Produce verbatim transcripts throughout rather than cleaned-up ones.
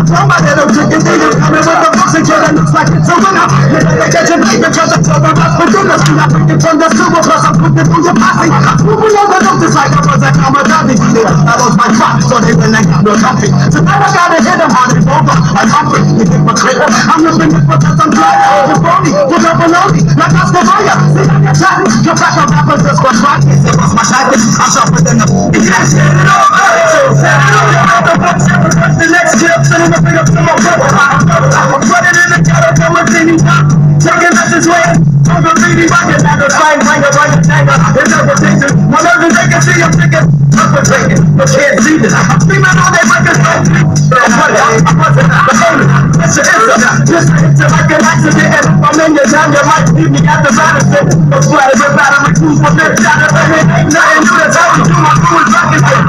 throw my little chicken thing. Coming with the books and killing looks like it's a winner. They get your name because I'm so much for goodness. I'm not freaking from the super plus I'm putting through your posse. Moving on the notes like I was a Kamadani. I lost my spot, so they went and got no coffee. So now I gotta hit them hard and over. I'm hungry, you think my clear. I'm looking at what I'm trying. You're phony, you're not baloney. Like Oscar Mayer, see I got shot. You're back on rappers just for trying. They lost my tactics, I'm sharper than the yes, get it over. So set it over. The next clip, sending the big up to my brother. I'm running in the ghetto, come with any time. Taking us this way. I'm gonna be rockin' at the fine ringer, right the tanger. It's everything. My nerves they can see, I'm thinking, I'm breaking, but can't see this. I'm screaming on that microphone. I'm running, I'm running, I'm running. That's your answer. Just hit you like an accident. And if I'm in your time, you might leave me at the battlefield. I'm flat as a battle, my crews will lift out of it. Ain't nothing new, that's how we do. My crew is rockin' it.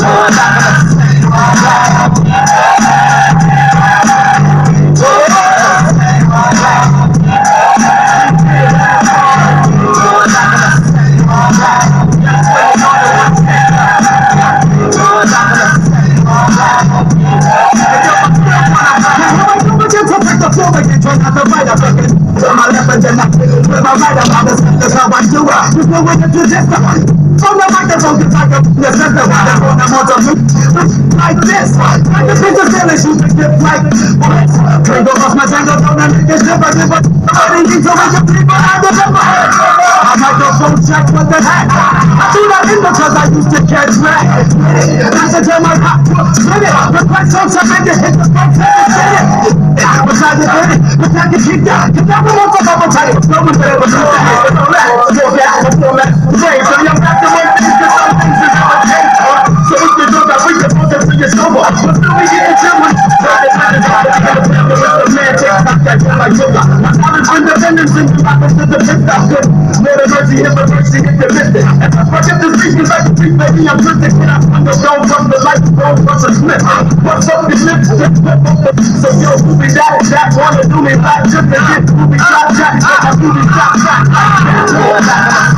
My left and with my right about this, that's how I do it. Just no way to do this. On the microphone, it's like a necessity. I'm on the loop like this. Like the business feeling, shoot the gift like Tango lost my tango, don't let me get different. But I didn't need to wake up people out of the head. My microphone check with the hat. I do that in because I used to catch rat. I said, tell my hot spin it. Request some something to hit the folks and spin it. But I did it, but I can keep that. Cause I don't want to have a title. No one's there, but you're there. Go back, go back. Say, so you're back to one thing, cause some things is never changed. So if you do that, we can put them to your sober. But still we get into it. The man takes back that gun like yoga. My knowledge of independence and you happen to the fifth out good. More than mercy, hit the mercy, hit the business. And if I get this beat, cause I can treat baby, I'm twisted. When I find the dome from the light, don't rush a slip. What's up, your lips? So yo, who be that? That wanna do me back just to get who be shot, shot, shot, who be shot, shot.